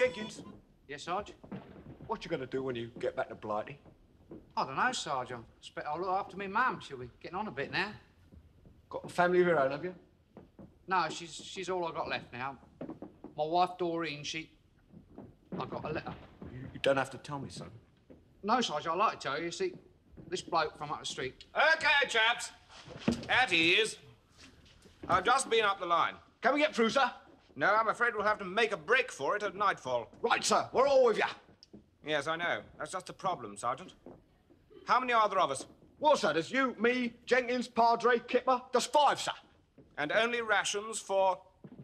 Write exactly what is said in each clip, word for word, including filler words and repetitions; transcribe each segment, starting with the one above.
Jenkins. Yes, Sarge? What you gonna do when you get back to Blighty? I don't know, Sarge. I expect I'll look after me mum. She'll be getting on a bit now. Got a family of your own, have you? No, she's she's all I got left now. My wife, Doreen, she... I got a letter. You, you don't have to tell me, son. No, Sarge, I'd like to tell you. You see, this bloke from up the street... OK, chaps. At ease. I've just been up the line. Can we get through, sir? No, I'm afraid we'll have to make a break for it at nightfall. Right, sir. We're all with you. Yes, I know. That's just the problem, Sergeant. How many are there of us? Well, sir, there's you, me, Jenkins, Padre, Kipper. There's five, sir. And only rations for...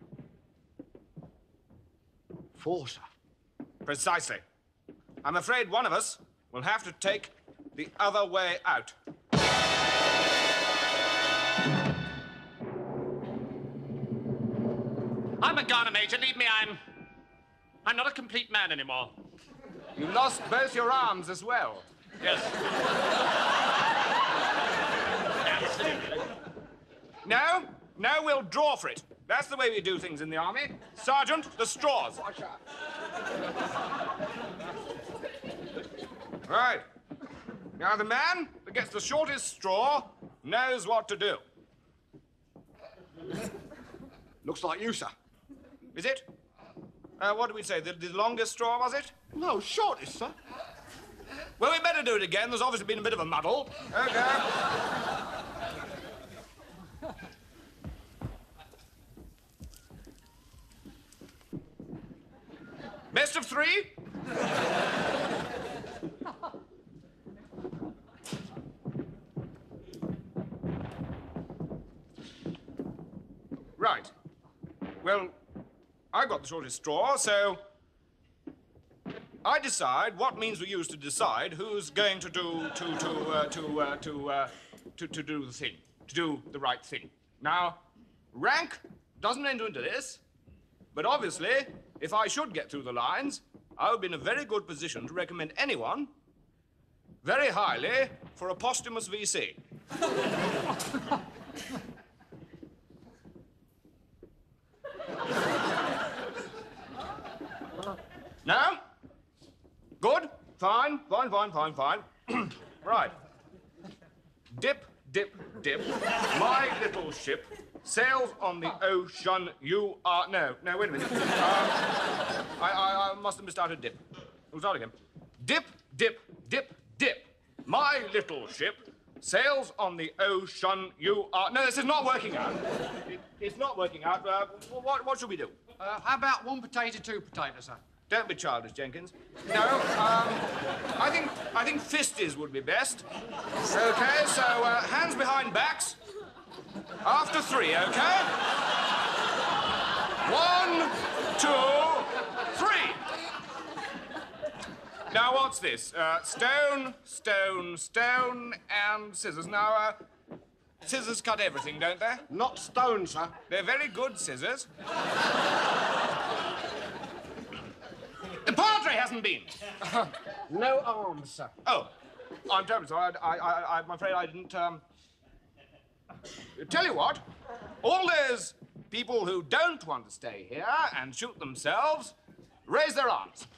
Four, sir. Precisely. I'm afraid one of us will have to take the other way out. I'm a goner, Major. Leave me. I'm... I'm not a complete man anymore. You lost both your arms as well. Yes. Absolutely. No? No, we'll draw for it. That's the way we do things in the army. Sergeant, the straws. Right. Now, the man that gets the shortest straw knows what to do. Looks like you, sir. Is it? Uh, what did we say? The, the longest straw, was it? No, shortest, sir. Well, we better do it again. There's obviously been a bit of a muddle. OK. Best of three? Right. Well, I got the shortest straw, so I decide what means we use to decide who's going to do to to uh, to uh, to, uh, to to do the thing, to do the right thing. Now, rank doesn't enter into this, but obviously, if I should get through the lines, I would be in a very good position to recommend anyone very highly for a posthumous V C. No? Good? Fine, fine, fine, fine, fine. Right. Dip, dip, dip. My little ship sails on the ocean. You are... No, no, wait a minute. Um, I, I, I must have misstarted dip. We'll start again. Dip, dip, dip, dip. My little ship sails on the ocean. You are... No, this is not working out. It, it's not working out. Uh, what, what should we do? Uh, how about one potato, two potatoes, sir? Don't be childish, Jenkins. No, um, I think I think fisties would be best. Okay, so uh, hands behind backs. After three, okay? One, two, three. Now, what's this? Uh, stone, stone, stone, and scissors. Now, uh, scissors cut everything, don't they? Not stone, sir. They're very good scissors. The Padre hasn't been. No arms, sir. Oh, I'm terribly sorry. I, I, I, I'm afraid I didn't, um... Tell you what, all those people who don't want to stay here and shoot themselves, raise their arms.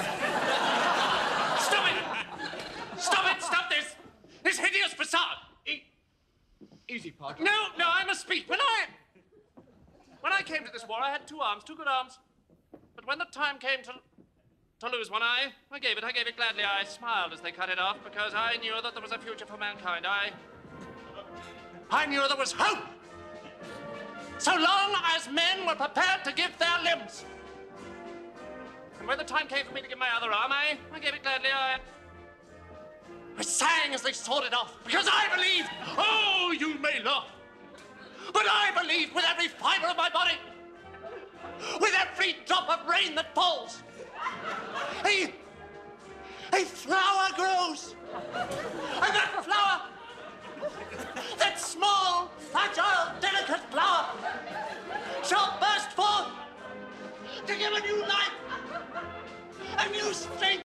Stop it! Stop it! Stop this! This hideous facade! E Easy, Padre. No, no, I must speak. When I... When I came to this war, I had two arms, two good arms. But when the time came to... To lose one eye, I gave it, I gave it gladly. I smiled as they cut it off because I knew that there was a future for mankind. I... I knew there was hope! So long as men were prepared to give their limbs. And when the time came for me to give my other arm, I, I gave it gladly. I... I sang as they sawed it off because I believed. Oh, you may laugh. But I believed with every fiber of my body, with every drop of rain that falls. A, a flower grows, and that flower, that small, fragile, delicate flower, shall burst forth to give a new life, a new strength.